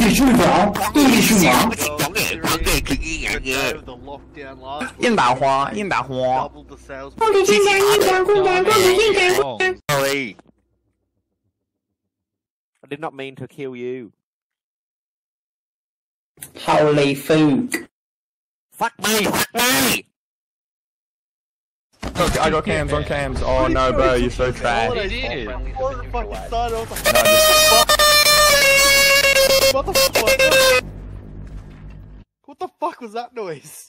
你去哪？你去哪？ 印大花，印大花。 我给现在一张空单，我给现在。 Sorry. I did not mean to kill you. Holy fuck. Fuck me, fuck me! Look, I got cams on cams. Oh no, bro, you're so trash. It is. What the fuck? What the fuck was that noise?